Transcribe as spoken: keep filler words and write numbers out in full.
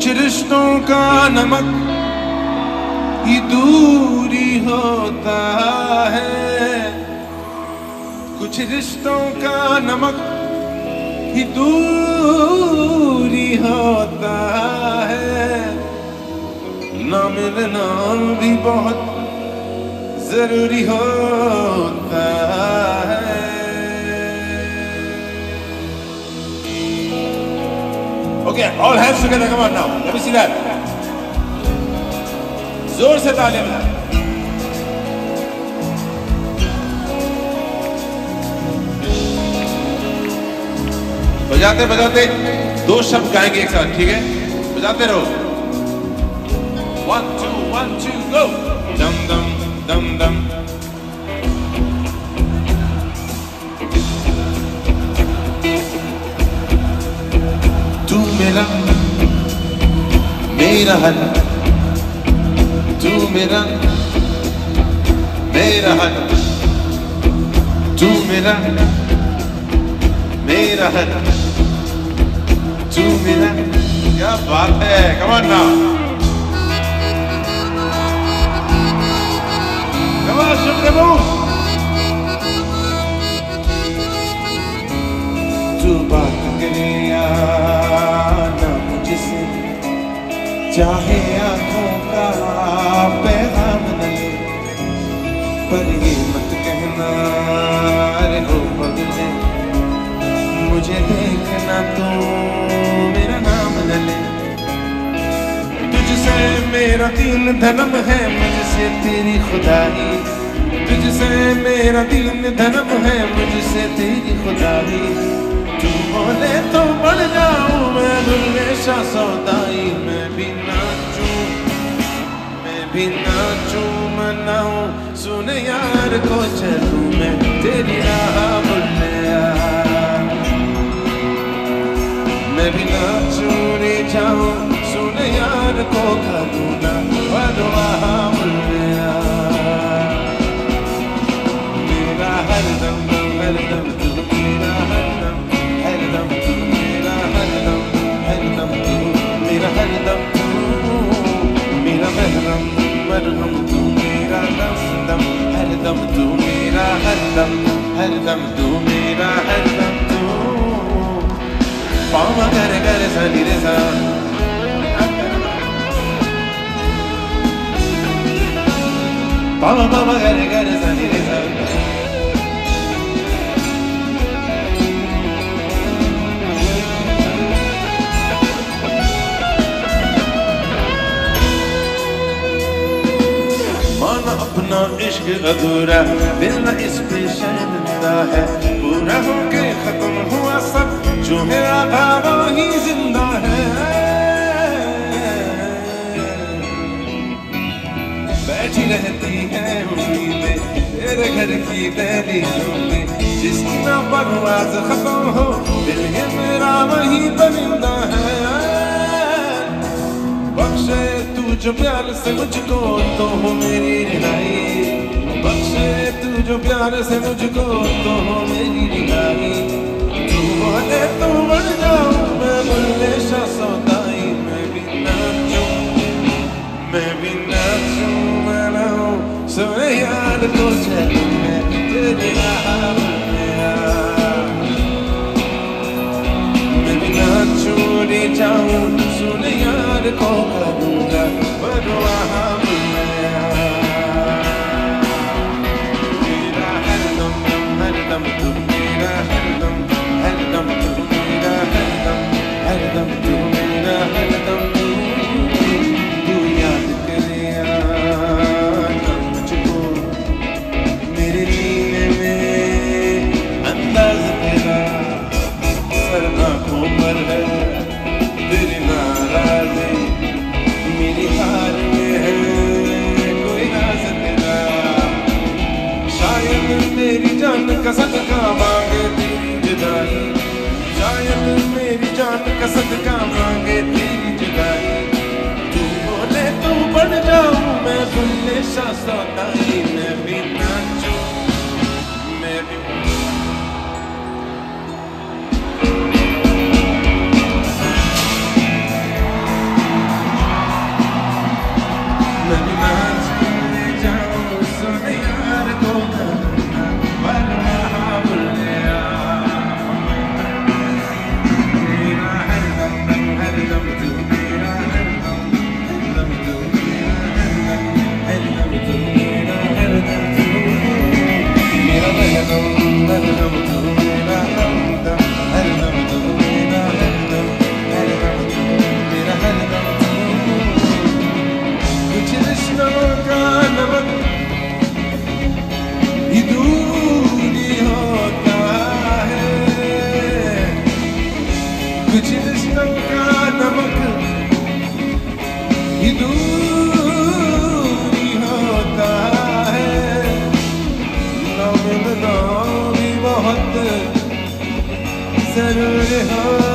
रिश्तों का नमक ही दूरी होता है, कुछ रिश्तों का नमक ही दूरी होता है, ना मिलना भी बहुत जरूरी होता है। Okay, all hands together, come on now. Let me see that. जोर से तालियां बजाएं। बजाते बजाते दो शब्द गाएंगे एक साथ, ठीक है? बजाते रहो। One two one two go. Dum dum dum dum. तू मेरा मेरा हर, तू मेरा मेरा हर, तू मेरा मेरा हर, तू मेरा। क्या बात है, come on now, come on शुक्रिया। तू बात करे या ना मुझसे, चाहे आंखों का पैगाम न ले, पर ये मत कहना रे हो पगले, मुझे देखना तो मेरा नाम न ले। तुझसे मेरा दीन धर्म है, मुझसे तेरी खुदाई, तुझसे मेरा दीन धर्म है, मुझसे तेरी खुदाई। तू बोले तो बढ़ जाऊं मैं दुर्वेशा सौदाई, मैं भी नाचूं मैं भी नाचूं मनाऊं, सुन यार को चलूं मैं तेरी राह बुल्लिया, मैं भी नाचूं रे जाऊं, सुन यार को करूं ना वदवाह बुल्लिया। मेरा हर दम हर दम तू, मेरा हर दम हर दम तू, मेरा हर दम हर दम तू, मेरा हर दम तू, मेरा महरम मरहम तू, मेरा दम दम हर दम तू, मेरा हर दम हर दम तू, मेरा हर दम तू। पामा करे करे सनी रे सा, पामा पामा करे करे सनी रे सा। अपना इश्क अधूरा, दिल न इस पे शर्मिंदा है, पूरा होके खत्म हुआ सब, जो है आधा वही जिंदा है। बैठी रहती है उम्मीदें तेरे घर की दहलीजों में, जिसका परवाज़ खत्म हो दिल है मेरा वही परिंदा है। बख्शे तू जो प्यार से मुझको तो हो मेरी रिहाई, बख्शे तू जो प्यार से मुझको तो हो मेरी रिहाई। तू बोले तो बढ़ जाऊं मैं बुल्लेशा सौदाई, मैं भी नाचूं मैं भी नाचूं मनाऊं, सुने यार को चलूं मैं तेरी राह बुल्लिया, मैं भी नाचूं रे जाऊं, सुन यार को करूंगा वरवाह बुल्लिया। मेरा हर दम हर दम तू, मेरा हर दम हर दम तू, मेरा हर दम हर दम तू, मेरा हर दम तू। तू याद करे ना मुझको, मेरे जीने में अंदाज तेरा सर आँखों पर है, तेरी नाराज़ी मेरी हार में है, कोई राज तेरा। शायद मेरी जान का सदका मांगे तेरी जुदाई, शायद मेरी जान का सदका मांगे तेरी जुदाई। तू बोले तो बढ़ जाऊं मैं बुल्लेशा सौदाई, मैं भी नाचूं मैं भी। दूरी होता है, ना मिलना भी बहुत जरूरी हो